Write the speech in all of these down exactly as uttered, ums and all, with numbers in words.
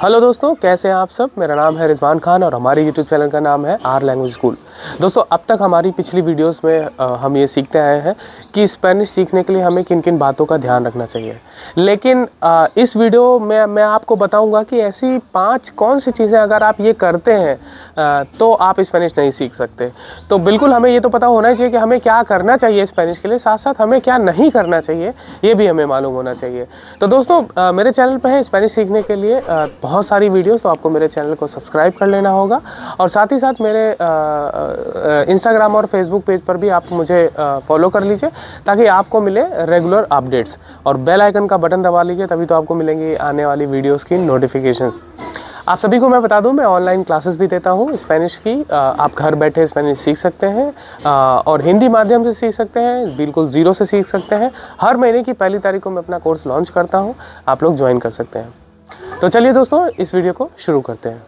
Hello दोस्तों, कैसे हैं आप सब। मेरा नाम है रिजवान खान और हमारे यूट्यूब चैनल का नाम है आर लैंग्वेज स्कूल। दोस्तों, अब तक हमारी पिछली वीडियोस में आ, हम ये सीखते आए हैं कि स्पेनिश सीखने के लिए हमें किन किन बातों का ध्यान रखना चाहिए। लेकिन आ, इस वीडियो में मैं आपको बताऊंगा कि ऐसी पांच कौन सी चीज़ें अगर आप ये करते हैं आ, तो आप स्पेनिश नहीं सीख सकते। तो बिल्कुल हमें ये तो पता होना चाहिए कि हमें क्या करना चाहिए स्पेनिश के लिए, साथ साथ हमें क्या नहीं करना चाहिए ये भी हमें मालूम होना चाहिए। तो दोस्तों, आ, मेरे चैनल पर है स्पेनिश सीखने के लिए आ, बहुत सारी वीडियोस, तो आपको मेरे चैनल को सब्सक्राइब कर लेना होगा और साथ ही साथ मेरे इंस्टाग्राम और फेसबुक पेज पर भी आप मुझे फॉलो कर लीजिए ताकि आपको मिले रेगुलर अपडेट्स, और बेल आइकन का बटन दबा लीजिए, तभी तो आपको मिलेंगी आने वाली वीडियोस की नोटिफिकेशंस। आप सभी को मैं बता दूं, मैं ऑनलाइन क्लासेस भी देता हूं स्पेनिश की। आप घर बैठे स्पेनिश सीख सकते हैं और हिंदी माध्यम से सीख सकते हैं, बिल्कुल ज़ीरो से सीख सकते हैं। हर महीने की पहली तारीख को मैं अपना कोर्स लॉन्च करता हूं, आप लोग ज्वाइन कर सकते हैं। तो चलिए दोस्तों, इस वीडियो को शुरू करते हैं।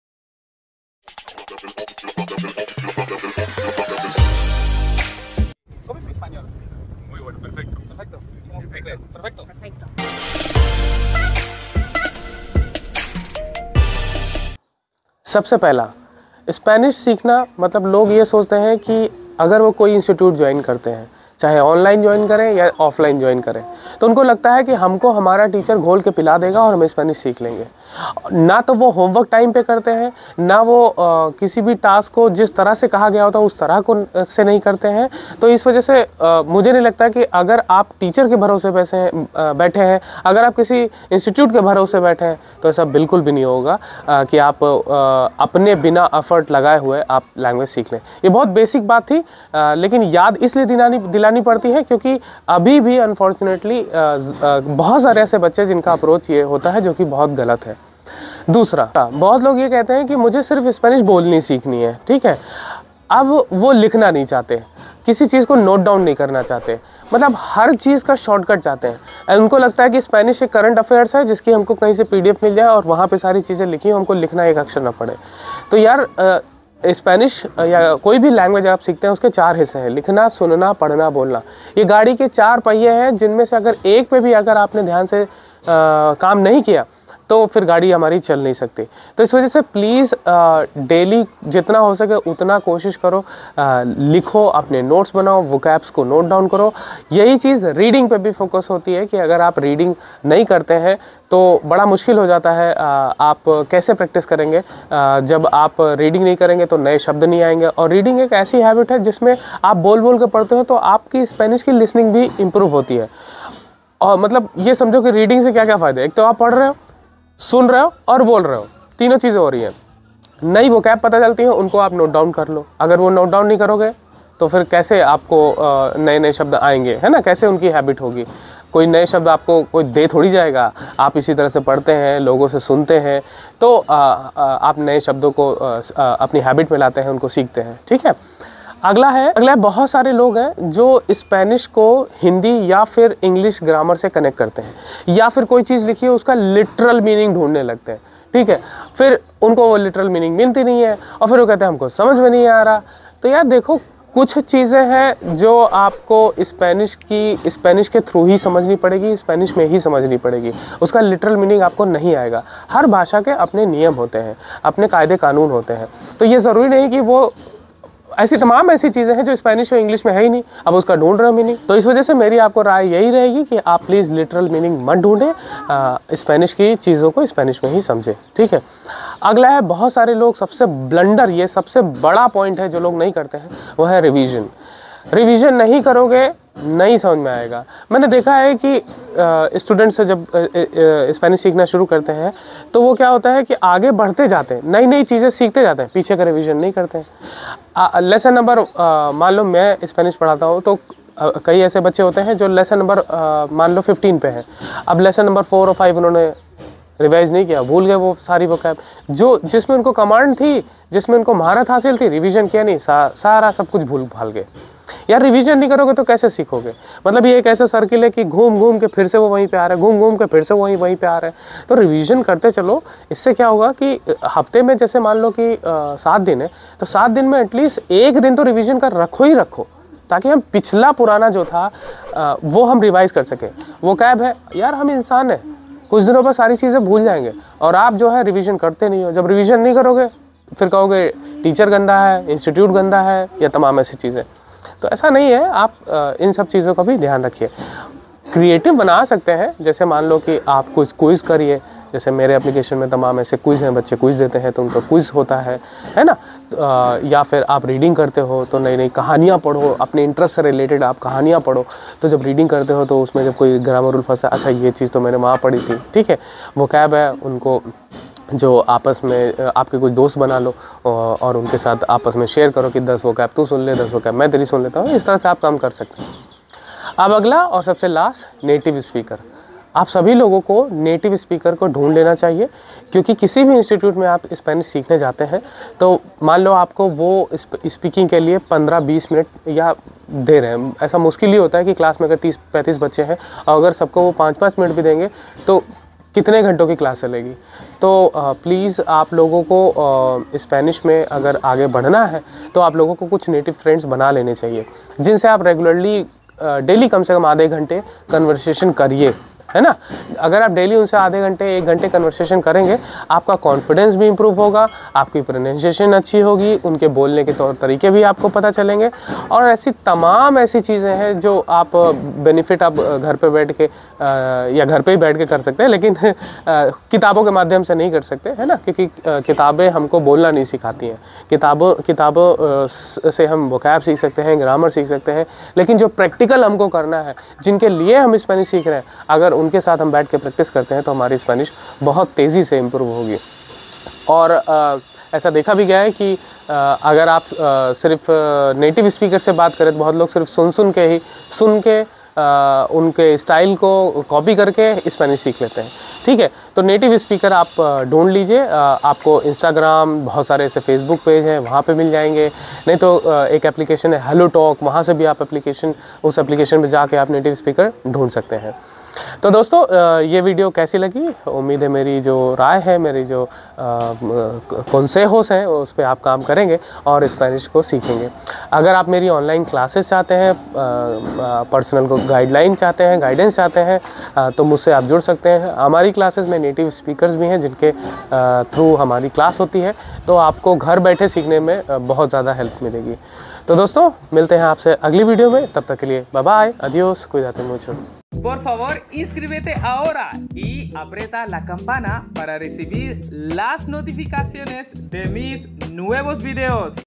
सबसे पहला, स्पेनिश सीखना मतलब लोग ये सोचते हैं कि अगर वो कोई इंस्टीट्यूट ज्वाइन करते हैं, चाहे ऑनलाइन ज्वाइन करें या ऑफलाइन ज्वाइन करें, तो उनको लगता है कि हमको हमारा टीचर घोल के पिला देगा और हम स्पेनिश सीख लेंगे। ना तो वो होमवर्क टाइम पे करते हैं, ना वो आ, किसी भी टास्क को जिस तरह से कहा गया होता है उस तरह को से नहीं करते हैं। तो इस वजह से आ, मुझे नहीं लगता कि अगर आप टीचर के भरोसे बैठे हैं बैठे हैं अगर आप किसी इंस्टीट्यूट के भरोसे बैठे हैं, तो ऐसा बिल्कुल भी नहीं होगा आ, कि आप आ, अपने बिना एफर्ट लगाए हुए आप लैंग्वेज सीख लें। ये बहुत बेसिक बात थी, आ, लेकिन याद इसलिए दिलानी दिलानी पड़ती है क्योंकि अभी भी अनफॉर्चुनेटली बहुत सारे ऐसे बच्चे जिनका अप्रोच ये होता है जो कि बहुत गलत है। दूसरा, बहुत लोग ये कहते हैं कि मुझे सिर्फ स्पेनिश बोलनी सीखनी है, ठीक है। अब वो लिखना नहीं चाहते, किसी चीज़ को नोट डाउन नहीं करना चाहते, मतलब हर चीज़ का शॉर्टकट चाहते हैं। उनको लगता है कि स्पेनिश एक करंट अफेयर्स है जिसकी हमको कहीं से पीडीएफ मिल जाए और वहाँ पे सारी चीज़ें लिखी हो, हमको लिखना एक अक्षर ना पड़े। तो यार, स्पेनिश या कोई भी लैंग्वेज आप सीखते हैं उसके चार हिस्से हैं: लिखना, सुनना, पढ़ना, बोलना। ये गाड़ी के चार पहिए हैं जिनमें से अगर एक पे भी अगर आपने ध्यान से आ, काम नहीं किया तो फिर गाड़ी हमारी चल नहीं सकती। तो इस वजह से प्लीज़ डेली जितना हो सके उतना कोशिश करो, आ, लिखो, अपने नोट्स बनाओ, वोकैब्स को नोट डाउन करो। यही चीज़ रीडिंग पे भी फोकस होती है कि अगर आप रीडिंग नहीं करते हैं तो बड़ा मुश्किल हो जाता है। आ, आप कैसे प्रैक्टिस करेंगे? आ, जब आप रीडिंग नहीं करेंगे तो नए शब्द नहीं आएंगे। और रीडिंग एक ऐसी हैबिट है जिसमें आप बोल बोल के पढ़ते हो तो आपकी स्पेनिश की लिसनिंग भी इम्प्रूव होती है। और मतलब ये समझो कि रीडिंग से क्या क्या फ़ायदे, एक तो आप पढ़ रहे हो, सुन रहे हो और बोल रहे हो, तीनों चीज़ें हो रही हैं। नई वोकैब पता चलती है, उनको आप नोट डाउन कर लो। अगर वो नोट डाउन नहीं करोगे तो फिर कैसे आपको नए नए शब्द आएंगे, है ना? कैसे उनकी हैबिट होगी? कोई नए शब्द आपको कोई दे थोड़ी जाएगा। आप इसी तरह से पढ़ते हैं, लोगों से सुनते हैं, तो आ, आ, आप नए शब्दों को आ, आ, अपनी हैबिट में लाते हैं, उनको सीखते हैं, ठीक है। अगला है अगला है बहुत सारे लोग हैं जो स्पेनिश को हिंदी या फिर इंग्लिश ग्रामर से कनेक्ट करते हैं, या फिर कोई चीज़ लिखी है उसका लिटरल मीनिंग ढूंढने लगते हैं, ठीक है। फिर उनको वो लिटरल मीनिंग मिलती नहीं है और फिर वो कहते हैं हमको समझ में नहीं आ रहा। तो यार देखो, कुछ चीज़ें हैं जो आपको स्पेनिश की स्पेनिश के थ्रू ही समझनी पड़ेगी, स्पेनिश में ही समझनी पड़ेगी। उसका लिटरल मीनिंग आपको नहीं आएगा। हर भाषा के अपने नियम होते हैं, अपने कायदे कानून होते हैं। तो ये ज़रूरी नहीं कि वो ऐसी तमाम ऐसी चीज़ें हैं जो स्पेनिश और इंग्लिश में है ही नहीं, अब उसका ढूंढ रहे हो मीनिंग। तो इस वजह से मेरी आपको राय यही रहेगी कि आप प्लीज़ लिटरल मीनिंग मत ढूंढें, स्पेनिश की चीज़ों को स्पेनिश में ही समझें, ठीक है। अगला है, बहुत सारे लोग सबसे ब्लंडर, ये सबसे बड़ा पॉइंट है जो लोग नहीं करते हैं, वो है रिवीजन। रिवीजन नहीं करोगे नहीं समझ में आएगा। मैंने देखा है कि स्टूडेंट्स जब स्पेनिश सीखना शुरू करते हैं तो वो क्या होता है कि आगे बढ़ते जाते हैं, नई नई चीज़ें सीखते जाते हैं, पीछे का रिवीजन नहीं करते हैं। लेसन नंबर, मान लो मैं स्पेनिश पढ़ाता हूँ तो आ, कई ऐसे बच्चे होते हैं जो लेसन नंबर मान लो फिफ्टीन पे हैं। अब लेसन नंबर फोर और फाइव उन्होंने रिवाइज नहीं किया, भूल गए वो सारी वोकैब जो जिसमें उनको कमांड थी, जिसमें उनको महारत हासिल थी, रिवीजन किया नहीं, सा, सारा सब कुछ भूल भाल गए। यार रिवीजन नहीं करोगे तो कैसे सीखोगे? मतलब ये एक ऐसा सर्किल है कि घूम घूम के फिर से वो वहीं पे आ रहा है, घूम घूम के फिर से वहीं वहीं पे आ रहा है। तो रिवीजन करते चलो। इससे क्या होगा कि हफ्ते में जैसे मान लो कि सात दिन है तो सात दिन में एटलीस्ट एक दिन तो रिवीजन का रखो ही रखो, ताकि हम पिछला पुराना जो था आ, वो हम रिवाइज कर सकें। वो कैब है यार, हम इंसान हैं, कुछ दिनों पर सारी चीज़ें भूल जाएंगे और आप जो है रिवीजन करते नहीं हो। जब रिवीजन नहीं करोगे फिर कहोगे टीचर गंदा है, इंस्टीट्यूट गंदा है या तमाम ऐसी चीज़ें। तो ऐसा नहीं है, आप इन सब चीज़ों का भी ध्यान रखिए। क्रिएटिव बना सकते हैं, जैसे मान लो कि आप कुछ क्विज़ करिए, जैसे मेरे एप्लीकेशन में तमाम ऐसे क्विज़ हैं, बच्चे क्विज़ देते हैं तो उनका क्विज़ होता है है ना। आ, या फिर आप रीडिंग करते हो तो नई नई कहानियाँ पढ़ो, अपने इंटरेस्ट से रिलेटेड आप कहानियाँ पढ़ो। तो जब रीडिंग करते हो तो उसमें जब कोई ग्रामर रूल फंसा, अच्छा ये चीज़ तो मैंने वहाँ पढ़ी थी, ठीक है, वो कैब है, उनको जो आपस में आपके कुछ दोस्त बना लो और उनके साथ आपस में शेयर करो कि दस वो कैब तू सुन ले, दस वो कैब मैं तेरी सुन लेता हूँ। इस तरह से आप काम कर सकते हैं। अब अगला और सबसे लास्ट, नेटिव स्पीकर। आप सभी लोगों को नेटिव स्पीकर को ढूंढ लेना चाहिए, क्योंकि किसी भी इंस्टीट्यूट में आप स्पेनिश सीखने जाते हैं तो मान लो आपको वो स्पीकिंग के लिए पंद्रह बीस मिनट या दे रहे हैं। ऐसा मुश्किल ही होता है कि क्लास में अगर तीस पैंतीस बच्चे हैं और अगर सबको वो पाँच पाँच मिनट भी देंगे तो कितने घंटों की क्लास चलेगी। तो प्लीज़ आप लोगों को स्पेनिश में अगर आगे बढ़ना है तो आप लोगों को कुछ नेटिव फ्रेंड्स बना लेने चाहिए, जिनसे आप रेगुलरली डेली कम से कम आधे घंटे कन्वर्सेशन करिए, है ना। अगर आप डेली उनसे आधे घंटे एक घंटे कन्वर्सेशन करेंगे, आपका कॉन्फिडेंस भी इम्प्रूव होगा, आपकी प्रोनाउंसिएशन अच्छी होगी, उनके बोलने के तौर तरीके भी आपको पता चलेंगे और ऐसी तमाम ऐसी चीज़ें हैं जो आप बेनिफिट आप घर पे बैठ के या घर पे ही बैठ के कर सकते हैं, लेकिन किताबों के माध्यम से नहीं कर सकते, है ना, क्योंकि किताबें हमको बोलना नहीं सिखाती हैं। किताबों किताबों से हम वोकैब सीख सकते हैं, ग्रामर सीख सकते हैं, लेकिन जो प्रैक्टिकल हमको करना है, जिनके लिए हम स्पेनिश सीख रहे हैं, अगर उनके साथ हम बैठ के प्रैक्टिस करते हैं तो हमारी स्पेनिश बहुत तेज़ी से इम्प्रूव होगी। और आ, ऐसा देखा भी गया है कि आ, अगर आप आ, सिर्फ नेटिव स्पीकर से बात करें तो बहुत लोग सिर्फ सुन सुन के ही सुन के आ, उनके स्टाइल को कॉपी करके स्पेनिश सीख लेते हैं, ठीक है। तो नेटिव स्पीकर आप ढूंढ लीजिए, आपको इंस्टाग्राम, बहुत सारे ऐसे फेसबुक पेज हैं, वहाँ पे मिल जाएंगे। नहीं तो एक एप्लीकेशन है हेलो टॉक, वहाँ से भी आप एप्लीकेशन उस एप्लीकेशन पे जाके आप नेटिव स्पीकर ढूंढ सकते हैं। तो दोस्तों ये वीडियो कैसी लगी, उम्मीद है मेरी जो राय है, मेरी जो कॉन्सेहोस हैं उस पर आप काम करेंगे और स्पेनिश को सीखेंगे। अगर आप मेरी ऑनलाइन क्लासेस चाहते हैं, पर्सनल को गाइडलाइन चाहते हैं, गाइडेंस चाहते हैं, तो मुझसे आप जुड़ सकते हैं। हमारी क्लासेस में नेटिव स्पीकर्स भी हैं जिनके थ्रू हमारी क्लास होती है, तो आपको घर बैठे सीखने में बहुत ज़्यादा हेल्प मिलेगी। तो दोस्तों मिलते हैं आपसे अगली वीडियो में, तब तक के लिए bye bye, adiós, cuídate mucho। Por favor, inscríbete ahora y aprieta la campana para recibir las notificaciones de mis nuevos videos.